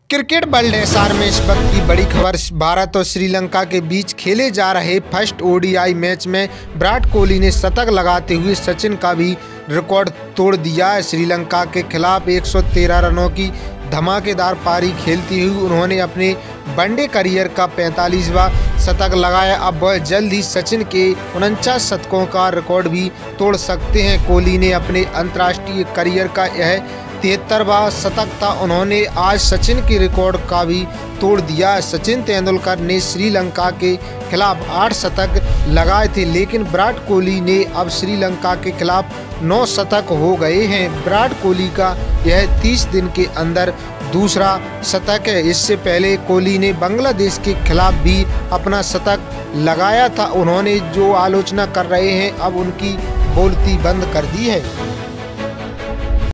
Cricket world SR में इस वक्त की बड़ी खबर। भारत और श्रीलंका के बीच खेले जा रहे फर्स्ट ओडीआई मैच में विराट कोहली ने शतक लगाते हुए सचिन का भी रिकॉर्ड तोड़ दिया है। श्रीलंका के खिलाफ 113 रनों की धमाकेदार पारी खेलती हुई उन्होंने अपने वनडे करियर का 45वां शतक लगाया। अब वह जल्द ही सचिन के 49 शतकों का रिकॉर्ड भी तोड़ सकते हैं। कोहली ने अपने अंतर्राष्ट्रीय करियर का यह 73वां शतक था। उन्होंने आज सचिन के रिकॉर्ड का भी तोड़ दिया। सचिन तेंदुलकर ने श्रीलंका के खिलाफ 8 शतक लगाए थे, लेकिन विराट कोहली ने अब श्रीलंका के खिलाफ 9 शतक हो गए हैं। विराट कोहली का यह 30 दिन के अंदर दूसरा शतक है। इससे पहले कोहली ने बांग्लादेश के खिलाफ भी अपना शतक लगाया था। उन्होंने जो आलोचना कर रहे हैं अब उनकी बोलती बंद कर दी है।